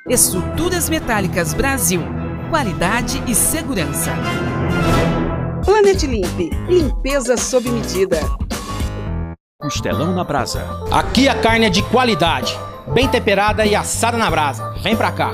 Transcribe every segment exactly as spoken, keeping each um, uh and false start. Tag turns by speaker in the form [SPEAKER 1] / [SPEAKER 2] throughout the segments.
[SPEAKER 1] Estruturas Metálicas Brasil. Qualidade e segurança.
[SPEAKER 2] Planet Limpe. Limpeza sob medida.
[SPEAKER 3] Costelão na brasa.
[SPEAKER 4] Aqui a carne é de qualidade, bem temperada e assada na brasa. Vem pra cá.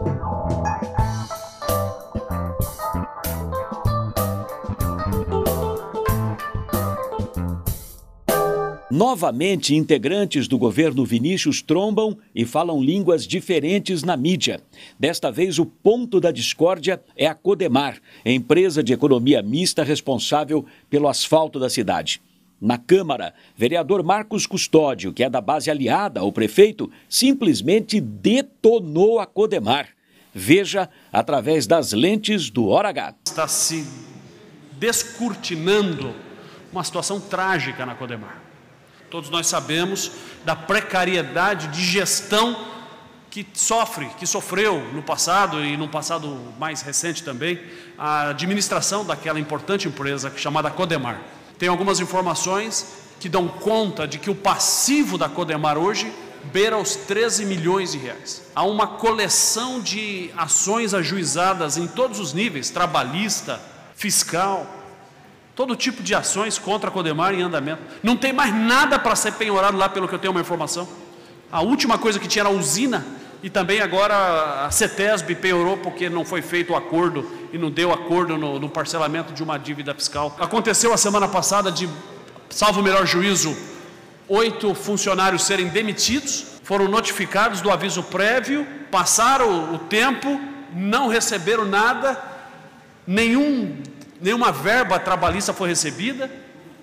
[SPEAKER 3] Novamente, integrantes do governo Vinícius trombam e falam línguas diferentes na mídia. Desta vez, o ponto da discórdia é a Codemar, empresa de economia mista responsável pelo asfalto da cidade. Na Câmara, vereador Marcos Custódio, que é da base aliada ao prefeito, simplesmente detonou a Codemar. Veja através das lentes do Hora H.
[SPEAKER 5] Está se descortinando uma situação trágica na Codemar. Todos nós sabemos da precariedade de gestão que sofre, que sofreu no passado e no passado mais recente também, a administração daquela importante empresa chamada Codemar. Tem algumas informações que dão conta de que o passivo da Codemar hoje beira os treze milhões de reais. Há uma coleção de ações ajuizadas em todos os níveis, trabalhista, fiscal, todo tipo de ações contra a Codemar em andamento. Não tem mais nada para ser penhorado lá, pelo que eu tenho uma informação. A última coisa que tinha era a usina, e também agora a CETESB penhorou porque não foi feito o acordo e não deu acordo no, no parcelamento de uma dívida fiscal. Aconteceu a semana passada de, salvo o melhor juízo, oito funcionários serem demitidos, foram notificados do aviso prévio, passaram o tempo, não receberam nada, nenhum... nenhuma verba trabalhista foi recebida,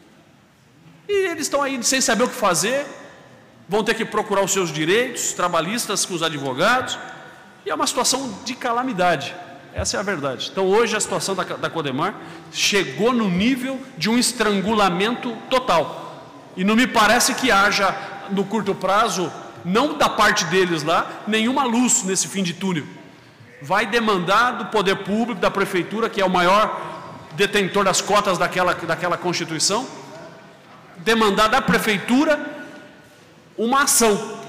[SPEAKER 5] e eles estão aí sem saber o que fazer, vão ter que procurar os seus direitos trabalhistas com os advogados, e é uma situação de calamidade, essa é a verdade. Então hoje a situação da, da Codemar chegou no nível de um estrangulamento total, e não me parece que haja no curto prazo, não da parte deles lá, nenhuma luz nesse fim de túnel. Vai demandar do poder público, da prefeitura, que é o maior detentor das cotas daquela, daquela Constituição, demandar da prefeitura uma ação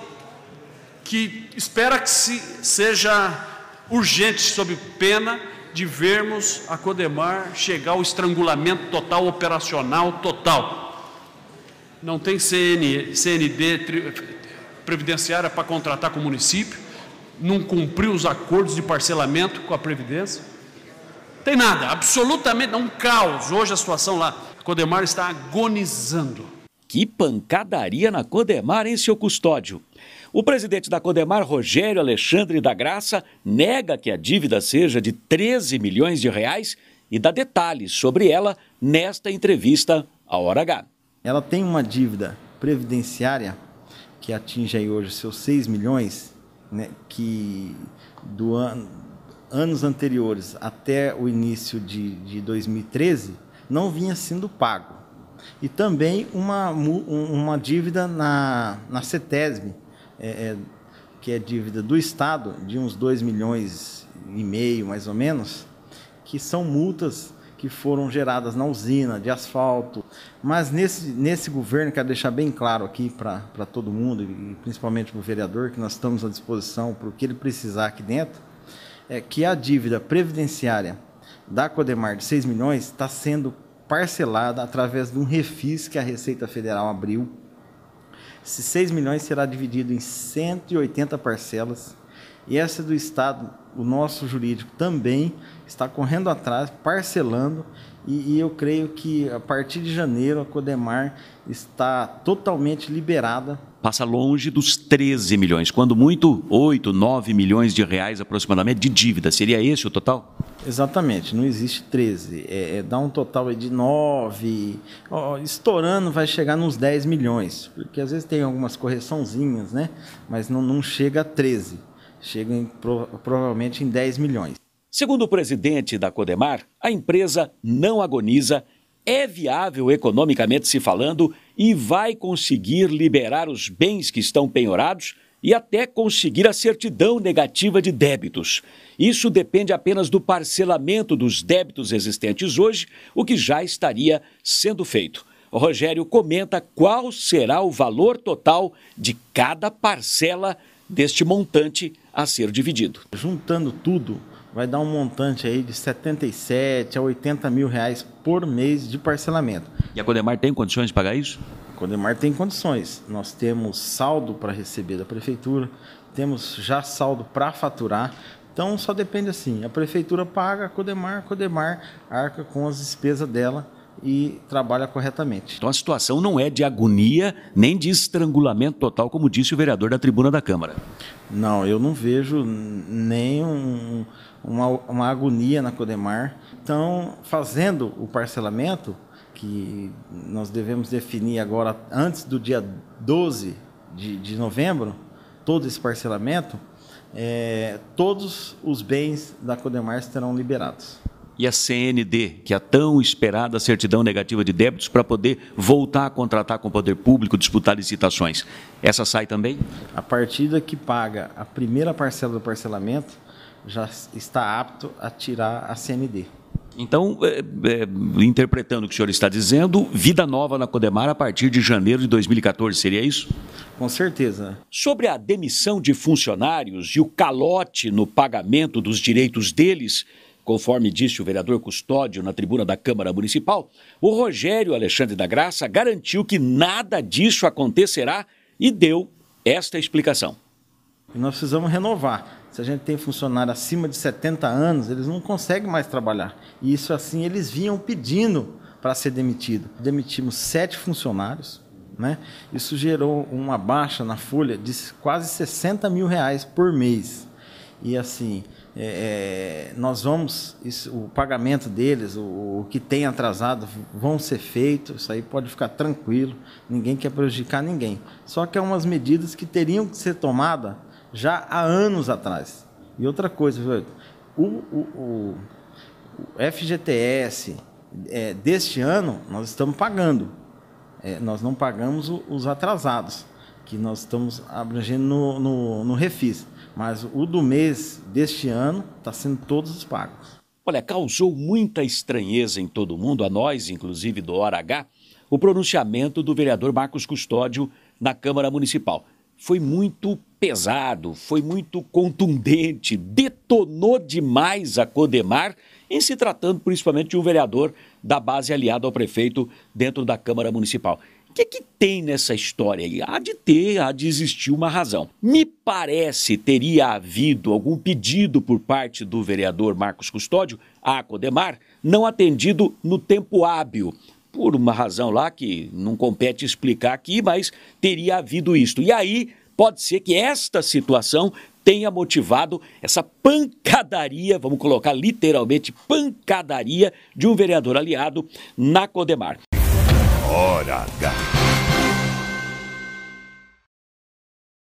[SPEAKER 5] que espera que se, seja urgente, sob pena de vermos a Codemar chegar ao estrangulamento total, operacional total. Não tem C N, C N D tri, previdenciária para contratar com o município, não cumpriu os acordos de parcelamento com a Previdência. Tem nada, absolutamente, um caos. Hoje a situação lá, a Codemar está agonizando.
[SPEAKER 3] Que pancadaria na Codemar, hein, seu Custódio? O presidente da Codemar, Rogério Alexandre da Graça, nega que a dívida seja de treze milhões de reais e dá detalhes sobre ela nesta entrevista à Hora H.
[SPEAKER 6] Ela tem uma dívida previdenciária que atinge aí hoje seus seis milhões, né, que do ano... anos anteriores até o início de, de dois mil e treze, não vinha sendo pago. E também uma, uma dívida na, na CETESB, é, é, que é dívida do Estado, de uns dois milhões e meio, mais ou menos, que são multas que foram geradas na usina de asfalto. Mas nesse, nesse governo, quero deixar bem claro aqui para todo mundo, e principalmente para o vereador, que nós estamos à disposição para o que ele precisar aqui dentro, é que a dívida previdenciária da Codemar de seis milhões está sendo parcelada através de um refis que a Receita Federal abriu. Esses seis milhões será dividido em cento e oitenta parcelas, e essa do Estado, o nosso jurídico também está correndo atrás, parcelando, e, e eu creio que a partir de janeiro a Codemar está totalmente liberada.
[SPEAKER 3] Passa longe dos treze milhões, quando muito, oito, nove milhões de reais aproximadamente de dívida. Seria esse o total?
[SPEAKER 6] Exatamente, não existe treze. É, é, dá um total de nove, ó, estourando vai chegar nos dez milhões, porque às vezes tem algumas correçãozinhas, né? Mas não, não chega a treze, chega em, pro, provavelmente em dez milhões.
[SPEAKER 3] Segundo o presidente da Codemar, a empresa não agoniza, é viável economicamente se falando e vai conseguir liberar os bens que estão penhorados e até conseguir a certidão negativa de débitos. Isso depende apenas do parcelamento dos débitos existentes hoje, o que já estaria sendo feito. O Rogério comenta qual será o valor total de cada parcela deste montante a ser dividido.
[SPEAKER 6] Juntando tudo, vai dar um montante aí de setenta e sete a oitenta mil reais por mês de parcelamento.
[SPEAKER 3] E a Codemar tem condições de pagar isso?
[SPEAKER 6] A Codemar tem condições. Nós temos saldo para receber da prefeitura, temos já saldo para faturar. Então só depende assim, a prefeitura paga, a Codemar, a Codemar arca com as despesas dela e trabalha corretamente.
[SPEAKER 3] Então a situação não é de agonia nem de estrangulamento total, como disse o vereador da tribuna da Câmara.
[SPEAKER 6] Não, eu não vejo nem um, uma, uma agonia na Codemar. Então, fazendo o parcelamento, que nós devemos definir agora antes do dia doze de, de novembro, todo esse parcelamento, é, todos os bens da Codemar estarão liberados.
[SPEAKER 3] E a C N D, que é a tão esperada certidão negativa de débitos para poder voltar a contratar com o poder público, disputar licitações, essa sai também?
[SPEAKER 6] A partir que paga a primeira parcela do parcelamento, já está apto a tirar a C N D.
[SPEAKER 3] Então, é, é, interpretando o que o senhor está dizendo, vida nova na Codemar a partir de janeiro de dois mil e quatorze, seria isso?
[SPEAKER 6] Com certeza.
[SPEAKER 3] Sobre a demissão de funcionários e o calote no pagamento dos direitos deles, conforme disse o vereador Custódio na tribuna da Câmara Municipal, o Rogério Alexandre da Graça garantiu que nada disso acontecerá e deu esta explicação.
[SPEAKER 6] E nós precisamos renovar. Se a gente tem funcionário acima de setenta anos, eles não conseguem mais trabalhar. E isso assim, eles vinham pedindo para ser demitido. Demitimos sete funcionários, né? Isso gerou uma baixa na folha de quase sessenta mil reais por mês. E assim, é, nós vamos, isso, o pagamento deles, o, o que tem atrasado, vão ser feitos, isso aí pode ficar tranquilo, ninguém quer prejudicar ninguém. Só que é umas medidas que teriam que ser tomadas já há anos atrás. E outra coisa, o, o, o, o F G T S é, deste ano nós estamos pagando, é, nós não pagamos o, os atrasados, que nós estamos abrangendo no, no, no Refis. Mas o do mês deste ano está sendo todos os pagos.
[SPEAKER 3] Olha, causou muita estranheza em todo mundo, a nós, inclusive do Hora H, o pronunciamento do vereador Marcos Custódio na Câmara Municipal. Foi muito pesado, foi muito contundente, detonou demais a Codemar, em se tratando principalmente de um vereador da base aliado ao prefeito dentro da Câmara Municipal. O que é que tem nessa história aí? Há de ter, há de existir uma razão. Me parece teria havido algum pedido por parte do vereador Marcos Custódio à Codemar, não atendido no tempo hábil, por uma razão lá que não compete explicar aqui, mas teria havido isto. E aí pode ser que esta situação tenha motivado essa pancadaria, vamos colocar literalmente pancadaria, de um vereador aliado na Codemar.
[SPEAKER 7] Hora H.